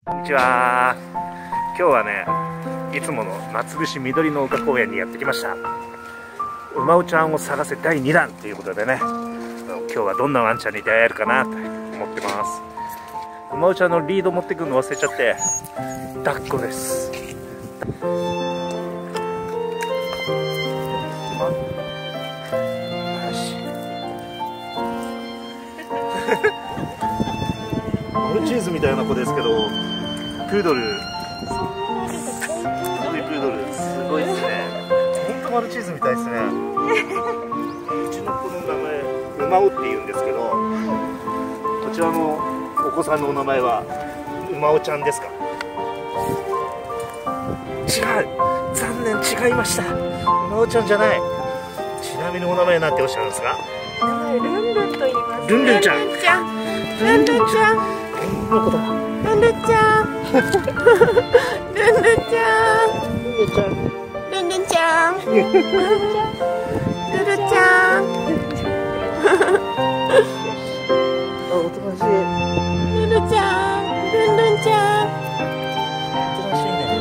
こんにちは。今日はね、いつもの松伏緑の丘公園にやってきました。馬尾ちゃんを探せ第2弾ということでね、今日はどんなワンちゃんに出会えるかなと思ってます。馬尾ちゃんのリード持ってくるの忘れちゃって抱っこです。マルチーズみたいな子ですけど、プードル、すごいですね。本当マルチーズみたいですね。うちの子の名前、馬尾って言うんですけど、こちらのお子さんのお名前は馬尾ちゃんですか？違う、残念、違いました。馬尾ちゃんじゃない。ちなみにお名前なんておっしゃるんですか？ 名前ルンルンと言います。 ルンルンちゃん。 ルンルンちゃん。ルンルンちゃん。 の子だ。 ルンルンちゃん。ルンルンちゃん。ルンルンちゃん。ルンルンちゃん。ルンルンちゃん。 あ、おとなしい。 ルンルンちゃん。ルンルンちゃん。 おとなしいね。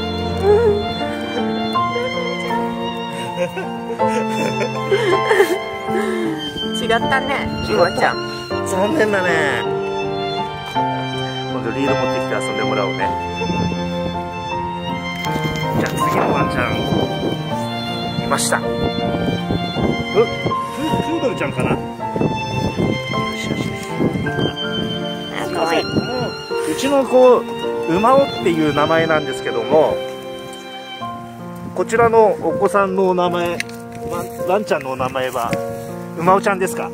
違ったね、馬ちゃん。 残念だね。今度リード持ってきて遊んでもらおうね。じゃあ次のワンちゃんいました。プードルちゃんかな。よしよしよし。 かわいい。 うちの子馬尾っていう名前なんですけども、こちらのお子さんのお名前、ワンちゃんのお名前は馬尾ちゃんですか？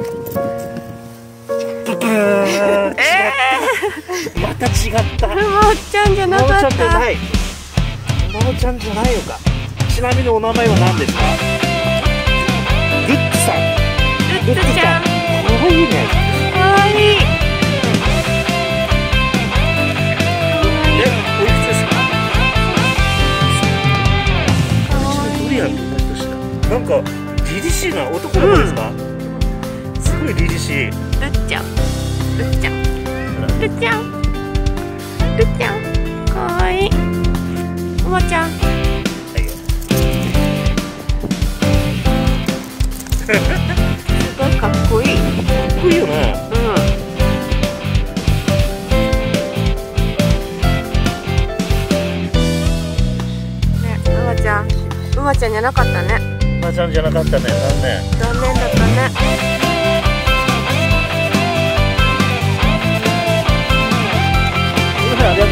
また違った。 馬尾ちゃんじゃなかった。 馬尾ちゃんじゃない。馬尾ちゃんじゃないのか。ちなみにお名前は何ですか？ルッツさん。 ルッツちゃん。 かわいいね。 かわいい。 おいくつですか？ドリアンと同じ年だ。なんか凛々しいな。男の子ですか？すごい凛々しい。 ルッちゃん。ルッちゃん。ルッちゃん。ルッちゃん。かわいい。馬ちゃん。すごいかっこいい。 かっこいいよね。 馬ちゃん。馬ちゃんじゃなかったね。 馬ちゃんじゃなかったね。残念。 残念だったね。 ありがとうござい